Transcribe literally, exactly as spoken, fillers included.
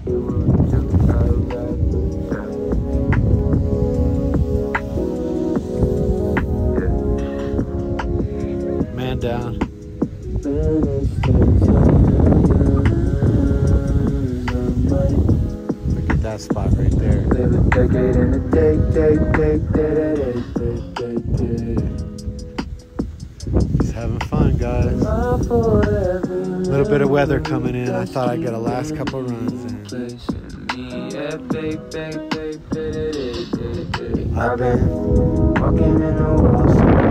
Man down. Look at that spot right there. Just having fun, guys. A little bit of weather coming in. I thought I'd get a last couple runs in. I've been walking in the wall.